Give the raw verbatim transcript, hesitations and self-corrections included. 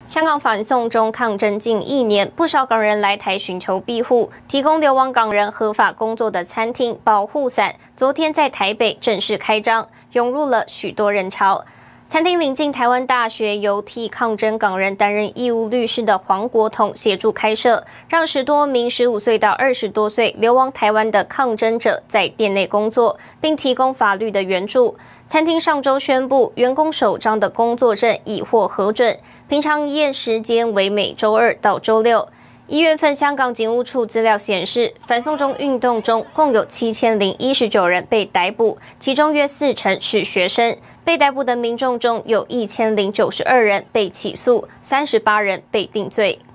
香港反送中抗争近一年，不少港人来台寻求庇护，提供流亡港人合法工作的餐厅保护伞，昨天在台北正式开张，涌入了许多人潮。餐厅临近台湾大学，由替抗争港人担任义务律师的黄国统协助开设，让十多名十五岁到二十多岁流亡台湾的抗争者在店内工作，并提供法律的援助。餐厅上周宣布，员工首张的工作证已获核准，平常营业时间为每周二到周六。一月份香港警务处资料显示，反送中运动中共有七千零一十九人被逮捕，其中约四成是学生。被逮捕的民众中有一千零九十二人被起诉，三十八人被定罪。